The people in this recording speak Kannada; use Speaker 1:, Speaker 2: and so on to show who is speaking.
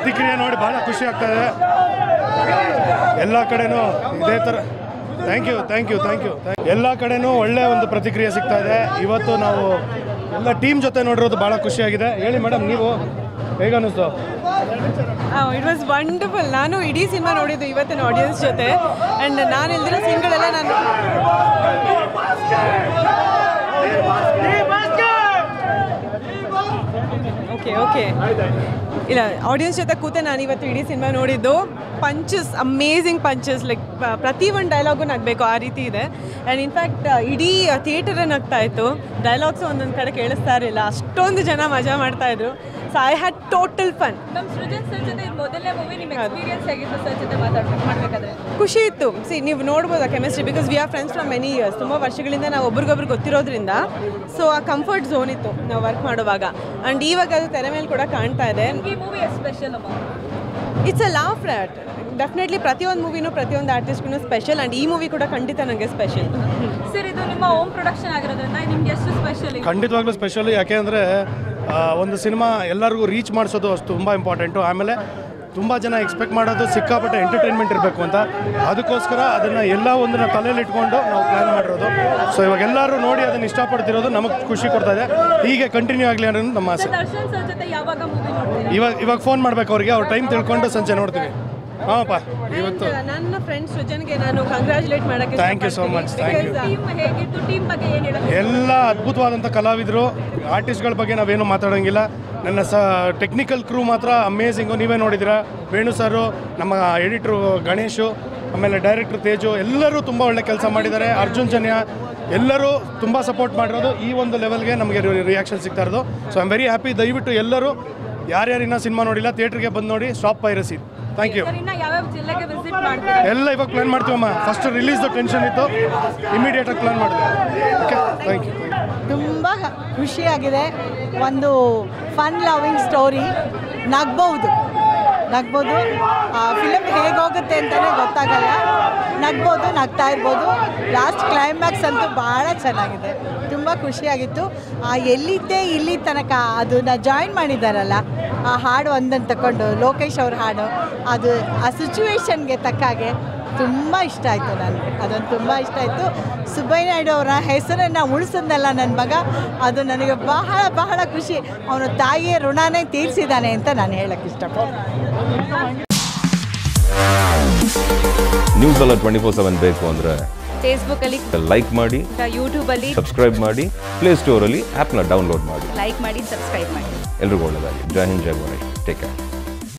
Speaker 1: ಪ್ರತಿಕ್ರಿಯೆ ನೋಡಿ ಭಾಳ ಖುಷಿ ಆಗ್ತಾಯಿದೆ. ಎಲ್ಲ ಕಡೆನೂ ಇದೇ ಥರ ಥ್ಯಾಂಕ್ ಯು ಎಲ್ಲ ಕಡೆನೂ ಒಳ್ಳೆಯ ಒಂದು ಪ್ರತಿಕ್ರಿಯೆ ಸಿಗ್ತಾ ಇದೆ. ಇವತ್ತು ನಾವು ಎಲ್ಲ ಟೀಮ್ ಜೊತೆ ನೋಡಿರೋದು ಭಾಳ ಖುಷಿಯಾಗಿದೆ. ಹೇಳಿ ಮೇಡಮ್, ನೀವು ಹೇಗೆ ಅನ್ನಿಸ್ತು?
Speaker 2: It was wonderful. ನಾನು ಇಡೀ ಸಿನಿಮಾ ನೋಡಿದ್ದು ಇವತ್ತಿನ ಆಡಿಯನ್ಸ್ ಜೊತೆ. ಆ್ಯಂಡ್ ನಾನು ಇಲ್ದಿರೋ ಸೀನ್ಗಳೆಲ್ಲ ನಾನು ಓಕೆ ಇಲ್ಲ, ಆಡಿಯನ್ಸ್ ಜೊತೆ ಕೂತೆ ನಾನು ಇವತ್ತು ಇಡೀ ಸಿನಿಮಾ ನೋಡಿದ್ದು. ಪಂಚಸ್, ಅಮೇಝಿಂಗ್ ಪಂಚಸ್, ಲೈಕ್ ಪ್ರತಿ ಒಂದು ಡೈಲಾಗು ನಗಬೇಕು ಆ ರೀತಿ ಇದೆ. ಆ್ಯಂಡ್ ಇನ್ಫ್ಯಾಕ್ಟ್ ಇಡೀ ಥಿಯೇಟರೇ ನಗ್ತಾ ಇತ್ತು. ಡೈಲಾಗ್ಸ್ ಒಂದೊಂದು ಕಡೆ ಕೇಳಿಸ್ತಾ ಇರಲಿಲ್ಲ, ಅಷ್ಟೊಂದು ಜನ ಮಜಾ ಮಾಡ್ತಾಯಿದ್ರು. So I had total fun.
Speaker 3: ನಮ್ಮ ಸೃಜನ್ ಸರ್ ಜೊತೆ ಮೊದಲನೇ ಮೂವಿ ನಿಮ್ಮ ಎಕ್ಸ್ಪೀರಿಯನ್ಸ್ ಆಗಿತ್ತು ಸರ್ ಜೊತೆ ಮಾಡಬೇಕಾದ್ರೆ?
Speaker 2: ಖುಷಿ ಇತ್ತು. ನೀವು ನೋಡ್ಬೋದು ಆ chemistry, because we are friends from many years. ತುಂಬ ವರ್ಷಗಳಿಂದ ನಾವು ಒಬ್ರಿಗೊಬ್ರು ಗೊತ್ತಿರೋದ್ರಿಂದ ಸೊ ಆ ಕಂಫರ್ಟ್ ಝೋನ್ ಇತ್ತು ನಾವು ವರ್ಕ್ ಮಾಡುವಾಗ. ಆ್ಯಂಡ್ ಇವಾಗ ಅದು ತೆರೆ ಮೇಲೆ ಕೂಡ ಕಾಣ್ತಾ ಇದೆ.
Speaker 3: ಈ ಮೂವಿ ಸ್ಪೆಷಲ್ ಅಮ್ಮ?
Speaker 2: It's a laugh fat. Definitely ಪ್ರತಿಯೊಂದು ಮೂವಿನೂ ಪ್ರತಿಯೊಂದು ಆರ್ಟಿಸ್ಟ್ಗೂ ಸ್ಪೆಷಲ್. ಆ್ಯಂಡ್ ಈ ಮೂವಿ ಕೂಡ ಖಂಡಿತ ನನಗೆ ಸ್ಪೆಷಲ್.
Speaker 3: ಸರ್, ಇದು ನಿಮ್ಮ ಹೋಮ್ ಪ್ರೊಡಕ್ಷನ್ ಆಗಿರೋದ್ರಿಂದ ನಿಮ್ಗೆ ಎಷ್ಟು ಸ್ಪೆಷಲ್?
Speaker 1: ಖಂಡಿತವಾಗ್ಲೂ ಸ್ಪೆಷಲ್. ಯಾಕೆ ಅಂದರೆ ಒಂದು ಸಿನಿಮಾ ಎಲ್ಲರಿಗೂ ರೀಚ್ ಮಾಡಿಸೋದು ಅಷ್ಟು ತುಂಬ ಇಂಪಾರ್ಟೆಂಟು. ಆಮೇಲೆ ತುಂಬ ಜನ ಎಕ್ಸ್ಪೆಕ್ಟ್ ಮಾಡೋದು ಸಿಕ್ಕಾಪಟ್ಟೆ ಎಂಟರ್ಟೈನ್ಮೆಂಟ್ ಇರಬೇಕು ಅಂತ. ಅದಕ್ಕೋಸ್ಕರ ಅದನ್ನು ಎಲ್ಲ ಒಂದನ್ನು ತಲೆಯಲ್ಲಿ ಇಟ್ಕೊಂಡು ನಾವು ಪ್ಲ್ಯಾನ್ ಮಾಡಿರೋದು. ಸೊ ಇವಾಗ ಎಲ್ಲರೂ ನೋಡಿ ಅದನ್ನು ಇಷ್ಟಪಡ್ತಿರೋದು ನಮಗೆ ಖುಷಿ ಕೊಡ್ತಾ ಇದೆ. ಹೀಗೆ ಕಂಟಿನ್ಯೂ ಆಗಲಿ ಅನ್ನೋದು ನಮ್ಮ ಆಸೆ.
Speaker 3: ದರ್ಶನ್ ಸರ್ ಜೊತೆ ಯಾವಾಗ ಮೂವಿ ನೋಡ್ತೀರಾ?
Speaker 1: ಇವಾಗ ಫೋನ್ ಮಾಡಬೇಕು ಅವ್ರಿಗೆ, ಅವ್ರ ಟೈಮ್ ತಿಳ್ಕೊಂಡು ಸಂಜೆ ನೋಡ್ತೀವಿ. ಹಾಂಪ್ಪ, ಇವತ್ತು
Speaker 2: ನನ್ನ ಫ್ರೆಂಡ್ ಸೃಜನ್ಗೆ ನಾನು ಕಂಗ್ರ್ಯಾಚುಲೇಟ್ ಮಾಡೋಕ್ಕೆ
Speaker 1: thank you so much. Thank you.
Speaker 3: Team ಹೇಗಿತ್ತು? ಟೀಮ್ ಬಗ್ಗೆ ಏನು ಹೇಳೋದು?
Speaker 1: ಎಲ್ಲ ಅದ್ಭುತವಾದಂಥ ಕಲಾವಿದರು. ಆರ್ಟಿಸ್ಟ್ಗಳ ಬಗ್ಗೆ ನಾವೇನು ಮಾತಾಡೋಂಗಿಲ್ಲ. ನನ್ನ ಟೆಕ್ನಿಕಲ್ ಕ್ರೂ ಮಾತ್ರ ಅಮೇಝಿಂಗು. ನೀವೇ ನೋಡಿದ್ದೀರಾ, ವೇಣು ಸರು, ನಮ್ಮ ಎಡಿಟ್ರು ಗಣೇಶು, ಆಮೇಲೆ ಡೈರೆಕ್ಟ್ರು ತೇಜು, ಎಲ್ಲರೂ ತುಂಬ ಒಳ್ಳೆ ಕೆಲಸ ಮಾಡಿದ್ದಾರೆ. ಅರ್ಜುನ್ ಜನ್ಯ ಎಲ್ಲರೂ ತುಂಬ ಸಪೋರ್ಟ್ ಮಾಡಿರೋದು. ಈ ಒಂದು ಲೆವೆಲ್ಗೆ ನಮಗೆ ರಿಯಾಕ್ಷನ್ ಸಿಗ್ತಾ ಇರೋದು. So I am very happy. ದಯವಿಟ್ಟು ಎಲ್ಲರೂ ಯಾರ್ಯಾರಿನ್ನ ಸಿನಿಮಾ ನೋಡಿಲ್ಲ ಥಿಯೇಟ್ರಿಗೆ ಬಂದು ನೋಡಿ. Stop piracy. Thank you.
Speaker 3: ಯಾವ್ಯಾವ ಜಿಲ್ಲೆಗೆ ವಿಸಿಟ್ ಮಾಡ್ತೀರಾ?
Speaker 1: ಎಲ್ಲ ಇವಾಗ ಪ್ಲ್ಯಾನ್ ಮಾಡ್ತೀವಮ್ಮ. ಫಸ್ಟ್ ರಿಲೀಸ್ದು ಟೆನ್ಷನ್ ಇತ್ತು, ಇಮಿಡಿಯೇಟಾಗಿ ಪ್ಲ್ಯಾನ್ ಮಾಡಿದ್ವಿ. Okay, thank you.
Speaker 4: ತುಂಬ ಖುಷಿಯಾಗಿದೆ. ಒಂದು ಫನ್ ಲವಿಂಗ್ ಸ್ಟೋರಿ. ನಗ್ಬೋದು. ಫಿಲಮ್ ಹೇಗೋಗುತ್ತೆ ಅಂತಲೇ ಗೊತ್ತಾಗಲ್ಲ. ನಗ್ತಾ ಇರ್ಬೋದು. ಲಾಸ್ಟ್ ಕ್ಲೈಮ್ಯಾಕ್ಸ್ ಅಂತೂ ಭಾಳ ಚೆನ್ನಾಗಿದೆ. ತುಂಬ ಖುಷಿಯಾಗಿತ್ತು. ಎಲ್ಲಿದ್ದೆ ಇಲ್ಲಿ ತನಕ ಅದನ್ನು ಜಾಯಿನ್ ಮಾಡಿದ್ದಾರಲ್ಲ, ಆ ಹಾಡು ಒಂದನ್ನು ತಗೊಂಡು ಲೋಕೇಶ್ ಅವ್ರ ಹಾಡು, ಅದು ಆ ಸಿಚುವೇಶನ್ಗೆ ತಕ್ಕ ಹಾಗೆ ತುಂಬ ಇಷ್ಟ ಆಯಿತು ನನಗೆ. ಅದೊಂದು ತುಂಬ ಇಷ್ಟ ಆಯಿತು. ಸುಬ್ಬಯ್ಯ ನಾಯ್ಡು ಅವರ ಹೆಸರನ್ನು ಉಳಿಸಿದ್ನಲ್ಲ ನನ್ನ ಮಗ, ಅದು ನನಗೆ ಬಹಳ ಬಹಳ ಖುಷಿ. ಅವನು ತಾಯಿಯ ಋಣನೇ ತೀರಿಸಿದ್ದಾನೆ ಅಂತ ನಾನು ಹೇಳಕ್ಕೆ ಇಷ್ಟಪಡ್ತೀನಿ.
Speaker 5: ನ್ಯೂಸ್ ಎಲ್ಲ 24/7 ಬೇಕು ಅಂದರೆ
Speaker 3: ಫೇಸ್ಬುಕ್ಕಲ್ಲಿ
Speaker 5: ಲೈಕ್ ಮಾಡಿ,
Speaker 3: ಯೂಟ್ಯೂಬಲ್ಲಿ
Speaker 5: ಸಬ್ಸ್ಕ್ರೈಬ್ ಮಾಡಿ, ಪ್ಲೇಸ್ಟೋರಲ್ಲಿ ಆ್ಯಪ್ನ ಡೌನ್ಲೋಡ್ ಮಾಡಿ.
Speaker 3: ಲೈಕ್ ಮಾಡಿ, ಸಬ್ಸ್ಕ್ರೈಬ್ ಮಾಡಿ.
Speaker 5: ಎಲ್ರಿಗೂ ಒಳ್ಳೆಯದಾಗಲಿ. ಜೈ ಹಿಂದ್, ಜೈ ಭಾರತ್. Take care.